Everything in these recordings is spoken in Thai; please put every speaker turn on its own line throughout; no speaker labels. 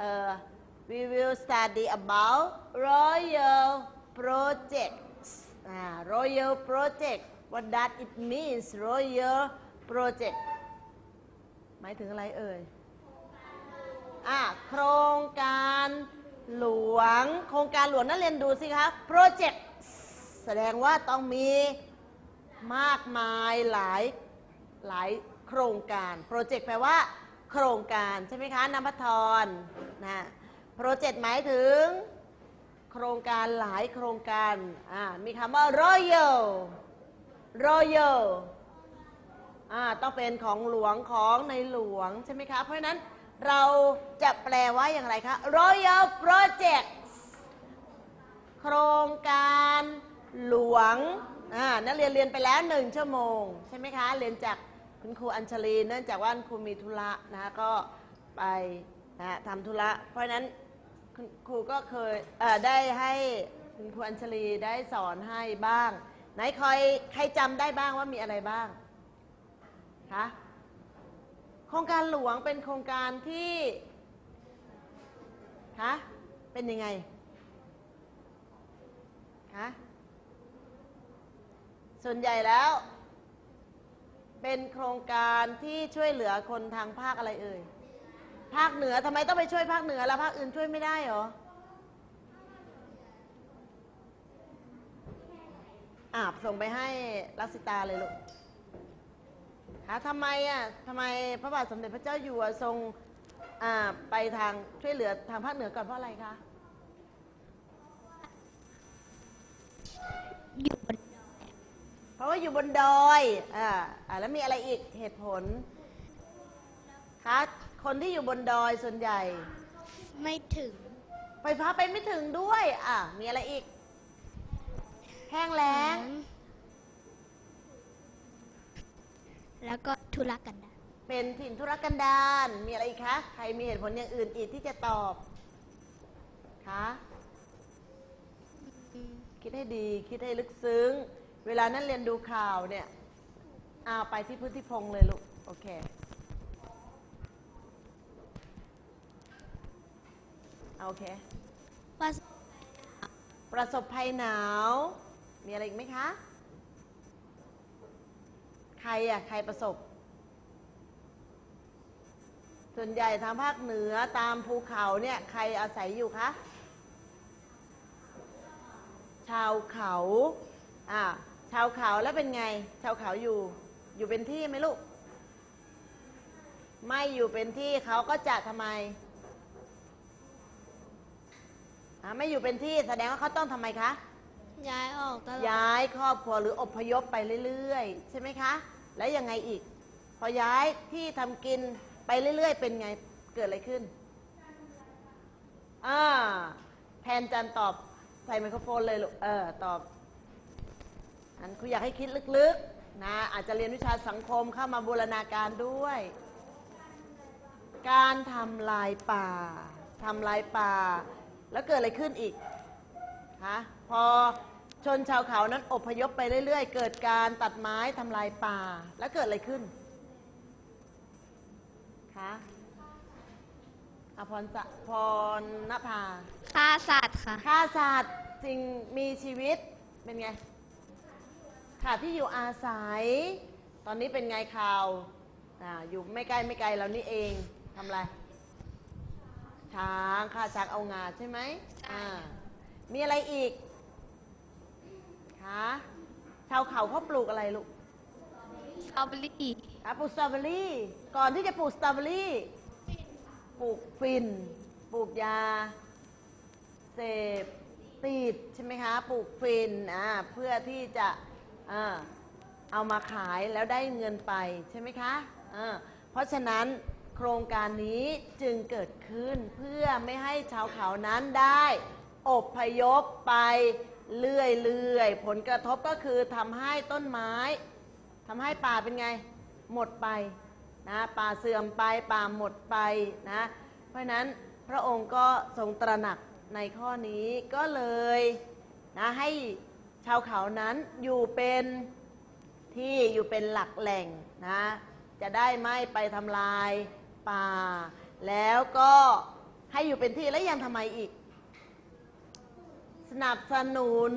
we will study about royal projects royal project what does it means royal project หมายถึงอะไรเอ่ยโครงการหลวงโครงการหลวงนั่นเรียนดูสิครับ project แสดงว่าต้องมีมากมายหลายโครงการโปรเจกต์แปลว่าโครงการใช่ไหมคะนภัทรนะโปรเจกต์หมายถึงโครงการหลายโครงการมีคำว่า royal ต้องเป็นของหลวงของในหลวงใช่ไหมคะเพราะฉะนั้นเราจะแปลว่าอย่างไรคะ royal projects โครงการหลวงนักเรียนไปแล้ว1 ชั่วโมงใช่ไหมคะเรียนจากคุณครูอัญชลีเนื่องจากว่าคุณครูมีธุระนะก็ไปทำธุระเพราะฉะนั้นคุณครูก็เคยได้ให้คุณครูอัญชลีได้สอนให้บ้างไหนใครจำได้บ้างว่ามีอะไรบ้างคะโครงการหลวงเป็นโครงการที่คะเป็นยังไงคะส่วนใหญ่แล้วเป็นโครงการที่ช่วยเหลือคนทางภาคอะไรเอ่ยภาคเหนือทำไมต้องไปช่วยภาคเหนือแล้วภาคอื่นช่วยไม่ได้หรอส่งไปให้ลักษิตาเลยลูกทำไมพระบาทสมเด็จพระเจ้าอยู่หัวทรงไปทางช่วยเหลือทางภาคเหนือก่อนเพราะอะไรคะเพราะว่าอยู่บนดอยแล้วมีอะไรอีกเหตุผลคะคนที่อยู่บนดอยส่วนใหญ่
ไม่ถึง
ไฟฟ้าไปไม่ถึงด้วยมีอะไรอีกแห้งแล้ง
แล้วก็ธุรกันดาร
เป็นถิ่นธุรกันดารมีอะไรอีกคะใครมีเหตุผลอย่างอื่นอีกที่จะตอบคะคิดให้ดีคิดให้ลึกซึ้งเวลานั้นเรียนดูข่าวเนี่ยไปที่พื้นที่พงเลยลูกโอเคประสบภัยหนาวมีอะไรอีกไหมคะใครประสบส่วนใหญ่ทางภาคเหนือตามภูเขาเนี่ยใครอาศัยอยู่คะชาวเขาชาวเขาแล้วเป็นไงชาวเขาอยู่เป็นที่ไหมลูกไม่อยู่เป็นที่เขาก็จะทำไมไม่อยู่เป็นที่แสดงว่าเขาต้องทำไมคะ
ย้ายออกตลอด
ย้ายครอบครัวหรืออพยพไปเรื่อยๆใช่ไหมคะแล้วยังไงอีกพอย้ายที่ทำกินไปเรื่อยๆเป็นไงเกิดอะไรขึ้นแทนจันตอบใส่ไมโครโฟนเลยลูกตอบอันครูอยากให้คิดลึกๆนะอาจจะเรียนวิชาสังคมเข้ามาบูรณาการด้วยการทำลายป่าแล้วเกิดอะไรขึ้นอีกคะพอชนชาวเขานั้นอพยพไปเรื่อยๆเกิดการตัดไม้ทำลายป่าแล้วเกิดอะไรขึ้นคะพรณภา
ฆ่าสัตว์ค่ะ
ฆ่าสัตว์สิ่งมีชีวิตเป็นไงค่ะที่อยู่อาศัยตอนนี้เป็นไงข่าวอยู่ไม่ไกลเรานี่เองทำอะไรช้างฆ่าช้างเอางาใช่ไหมมีอะไรอีกคะชาวเขาปลูกอะไรลูก
สตรอเบอรี่
ปลูกสตรอเบอรี่ก่อนที่จะปลูกสตรอเบอรี่ปลูกฟินปลูกยาเสพติดใช่ไหมคะปลูกฟินเพื่อที่จะเอามาขายแล้วได้เงินไปใช่ไหมคะเพราะฉะนั้นโครงการนี้จึงเกิดขึ้นเพื่อไม่ให้ชาวเขานั้นได้อพยพไปเรื่อยๆผลกระทบก็คือทำให้ต้นไม้ทำให้ป่าเป็นไงหมดไปนะป่าเสื่อมไปป่าหมดไปนะเพราะนั้นพระองค์ก็ทรงตระหนักในข้อนี้ก็เลยนะให้ชาวเขานั้นอยู่เป็นที่อยู่เป็นหลักแหล่งนะจะได้ไม่ไปทำลายป่าแล้วก็ให้อยู่เป็นที่แล้วยังทำไมอีก สนับสนุน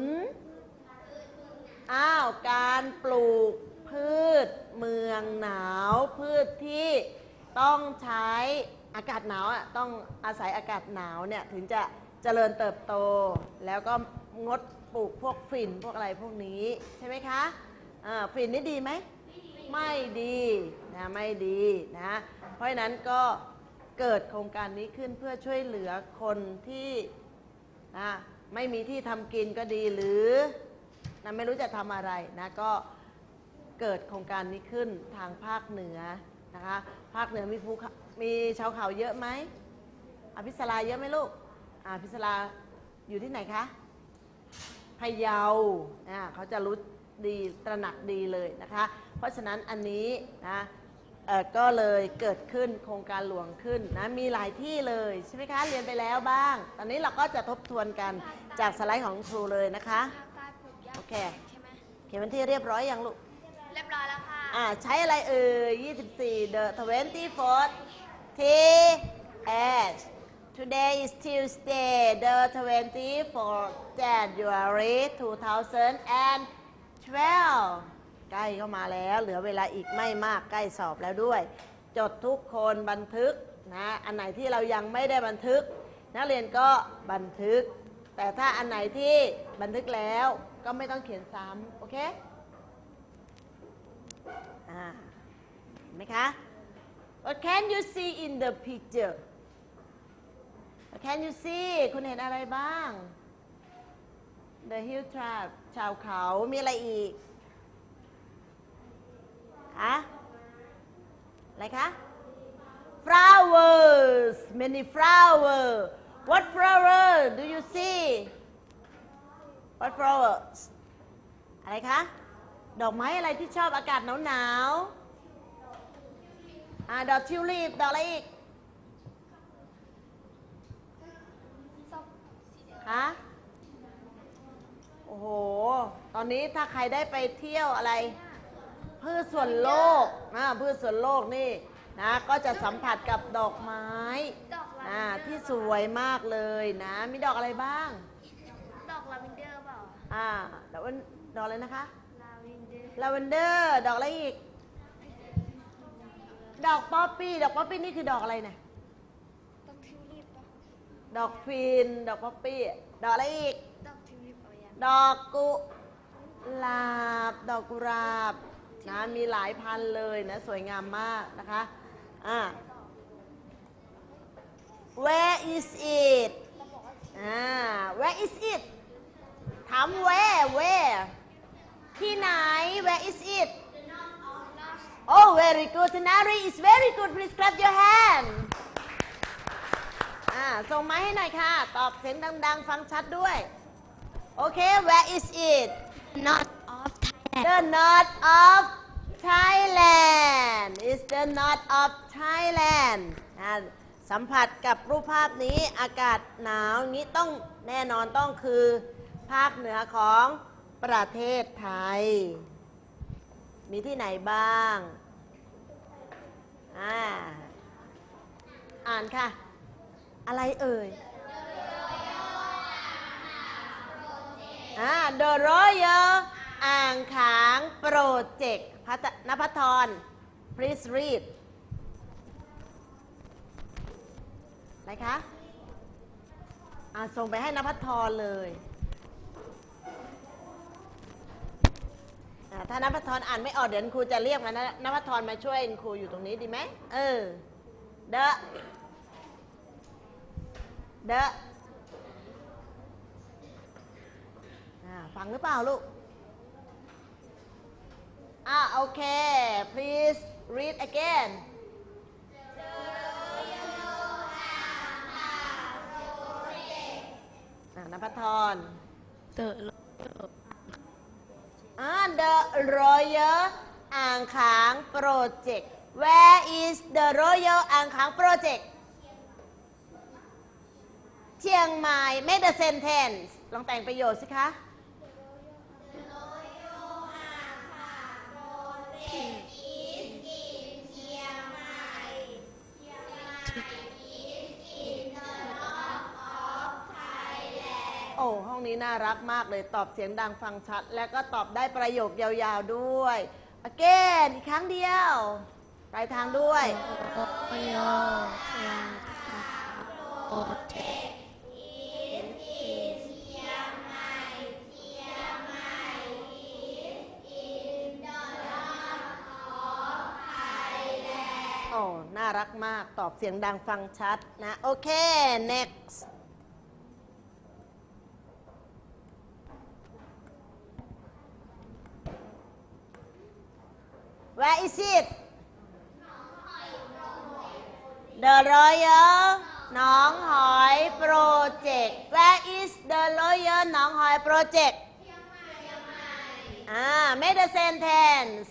การปลูกพืชเมืองหนาวพืชที่ต้องใช้อากาศหนาวต้องอาศัยอากาศหนาวเนี่ยถึงจะเจริญเติบโตแล้วก็งดปลูกพวกฝิ่นพวกอะไรพวกนี้ใช่ไหมคะฝิ่นนี่ดีไหมไม่ดีนะไม่ดีนะเพราะฉะนั้นก็เกิดโครงการนี้ขึ้นเพื่อช่วยเหลือคนที่ไม่มีที่ทำกินก็ดีหรือไม่รู้จะทำอะไรนะก็เกิดโครงการนี้ขึ้นทางภาคเหนือนะคะภาคเหนือมีชาวเขาเยอะไหมอภิสราเยอะไหมลูกอภิสราอยู่ที่ไหนคะพะเยาเขาจะรู้ดีตระหนักดีเลยนะคะเพราะฉะนั้นอันนี้นะก็เลยเกิดขึ้นโครงการหลวงขึ้นนะมีหลายที่เลยใช่ไหมคะเรียนไปแล้วบ้างตอนนี้เราก็จะทบทวนกันจากสไลด์ของครูเลยนะคะโอเคเขียนวันที่เรียบร้อยยังลูก
เรียบร้อยแล้วค่ะ
ใช้อะไร24 the 24th T H Today is Tuesday the 24th January 2012ใกล้เข้ามาแล้วเหลือเวลาอีกไม่มากใกล้สอบแล้วด้วยจดทุกคนบันทึกนะอันไหนที่เรายังไม่ได้บันทึกนักเรียนก็บันทึกแต่ถ้าอันไหนที่บันทึกแล้วก็ไม่ต้องเขียนซ้ำโอเคเห็นไหมคะ What can you see in the picture What can you see คุณเห็นอะไรบ้าง The hill tribe ชาวเขามีอะไรอีกอะไรคะ Flowers many flowers What flower do you see What flowers อะไรคะดอกไม้อะไรที่ชอบอากาศหนาวดอกทิวลิปดอกอะไรอีกโอ้โหตอนนี้ถ้าใครได้ไปเที่ยวอะไรพืชสวนโลกพืชสวนโลกนี่นะก็จะสัมผัสกับดอกไม้ที่สวยมากเลยนะมีดอกอะไรบ้าง
ดอกลาเวนเดอร์เปล่า
ดอกอะไรนะคะลาเวนเดอร์ดอกอะไรอีกดอกป๊อปปี้นี่คือดอกอะไรเนี่ย
ดอกทิวลิป
ดอกฟินดอกป๊อปปี้ดอกอะไรอีก
ดอกทิวลิป
ดอกกุหลาบดอกกุหลาบนะมีหลายพันเลยนะสวยงามมากนะคะWhere is it Where is it ถาม where ที่ไหน Where is it Oh very good Tanari is very good please clap your hand ส่งไม้ให้หน่อยค่ะตอบเสียงดังๆฟังชัดด้วยโอเค Where is it
North of Thailand
The north of Thailand is the north of Thailand สัมผัสกับรูปภาพนี้อากาศหนาวนี้ต้องแน่นอนต้องคือภาคเหนือของประเทศไทยมีที่ไหนบ้างอ่านค่ะอะไรเอ่ยThe Royal อ่างขางโปรเจกต์ณภัทร please read อะไรคะส่งไปให้ณภัทรเลยถ้าณภัทรอ่านไม่ออกเดี๋ยวครูจะเรียกมาณภัทรมาช่วยครูอยู่ตรงนี้ดีไหมฟังหรือเปล่าลูกโอเค please read again ณภัทร
The
Royal อ่างขางโปรเจกต์ Where is the Royal อ่างขางโปรเจกต์เชียงใหม่ Make the sentence ลองแต่งประโยชน์สิคะ
The
นี้น่ารักมากเลยตอบเสียงดังฟังชัด และก็ตอบได้ประโยคยาวๆด้วย again อีกครั้งเดียวปลายทางด้วย โอ้ น่ารักมาก ตอบเสียงดังฟังชัดนะ โอเค next Where is it The Royal หนองหอย Project Where is the Royal หนองหอย Project Make the sentence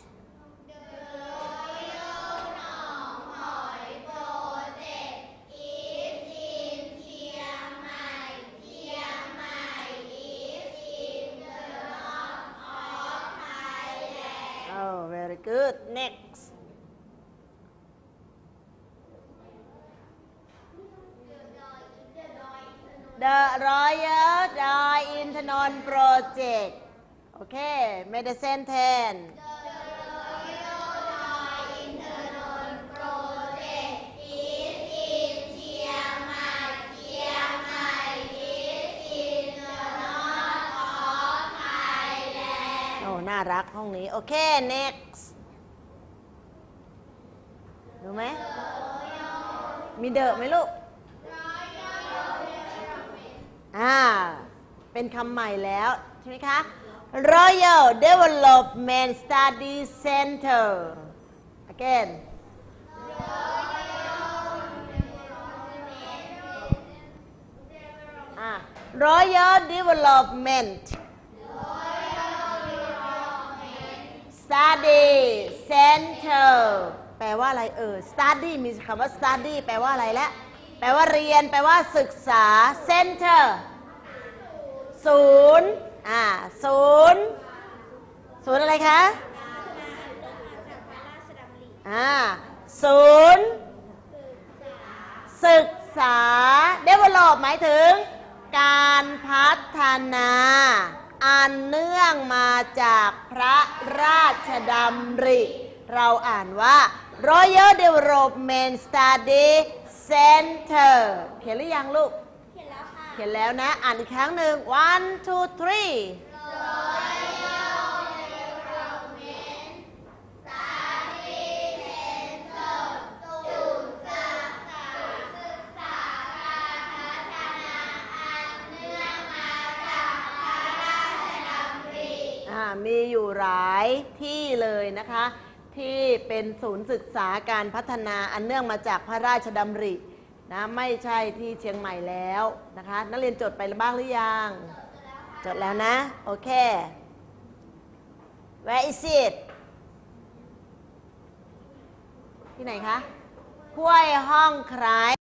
Oh, very good. Next. The Royal Dye Intanon Project. Okay, make the sentence. Oh, น่ารักห้องนี้ โอเค next ดูไหม มีเดอะไหมลูก เป็นคำใหม่แล้วใช่ไหมคะ Royal Development Study Center again Royal Development Study Center แปลว่าอะไรstudy มีคำว่า study แปลว่าอะไรและแปลว่าเรียนแปลว่าศึกษา center ศูนย์ศูนย์อะไรคะศูนย์ศึกษา develop หมายถึงการพัฒนาอันเนื่องมาจากพระราชดำริเราอ่านว่า Royal Development Study Center เขียนหรือยังลูกเขียนแล้วค่ะเขียนแล้วนะอ่านอีกครั้งหนึ่ง one two three Royal Development Study Center ศูนย์ศึกษาการพัฒนาอันเนื่องมาจากพระราชดำริมีอยู่หลายที่เลยนะคะที่เป็นศูนย์ศึกษาการพัฒนาอันเนื่องมาจากพระราชดำรินะไม่ใช่ที่เชียงใหม่แล้วนะคะนักเรียนจดไปบ้างหรือยังจดแล้วนะโอเค Where is it ที่ไหนคะห้วยห้องไคร้